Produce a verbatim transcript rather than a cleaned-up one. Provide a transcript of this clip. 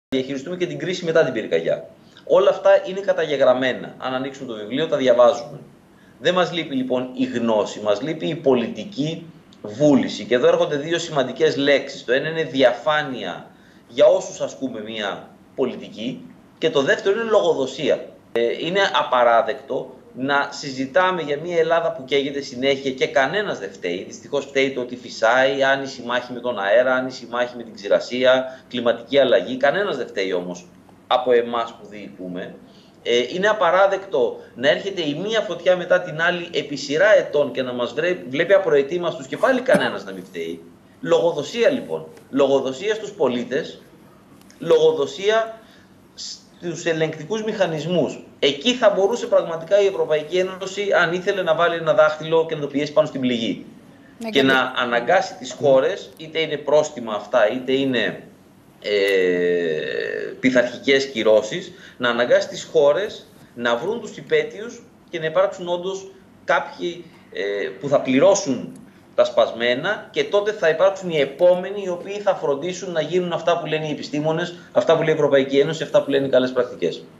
διαχειριστούμε και την κρίση μετά την πυρκαγιά. Όλα αυτά είναι καταγεγραμμένα. Αν ανοίξουμε το βιβλίο, τα διαβάζουμε. Δεν μας λείπει λοιπόν η γνώση, μας λείπει η πολιτική βούληση. Και εδώ έρχονται δύο σημαντικές λέξεις. Το ένα είναι διαφάνεια για όσους ασκούμε μια πολιτική και το δεύτερο είναι λογοδοσία. Ε, είναι απαράδεκτο να συζητάμε για μια Ελλάδα που καίγεται συνέχεια και κανένας δεν φταίει. Δυστυχώς φταίει το ότι φυσάει, άνηση μάχη με τον αέρα, άνηση μάχη με την ξηρασία, κλιματική αλλαγή. Κανένας δεν φταίει όμως από εμάς που διοικούμε. Ε, είναι απαράδεκτο να έρχεται η μία φωτιά μετά την άλλη επί σειρά ετών και να μας βλέπει απροετοίμαστους και πάλι κανένας να μην φταίει. Λογοδοσία λοιπόν. Λογοδοσία στους πολίτες, λογοδοσία στους ελεγκτικούς μηχανισμούς. Εκεί θα μπορούσε πραγματικά η Ευρωπαϊκή Ένωση, αν ήθελε, να βάλει ένα δάχτυλο και να το πιέσει πάνω στην πληγή. Ναι, και, και να αναγκάσει τις χώρες, είτε είναι πρόστιμα αυτά, είτε είναι ε, πειθαρχικές κυρώσεις, να αναγκάσει τις χώρες να βρουν τους υπαίτιους και να υπάρξουν όντως κάποιοι ε, που θα πληρώσουν τα σπασμένα και τότε θα υπάρξουν οι επόμενοι οι οποίοι θα φροντίσουν να γίνουν αυτά που λένε οι επιστήμονες, αυτά που λέει η Ευρωπαϊκή Ένωση, αυτά που λένε οι καλές πρακτικές.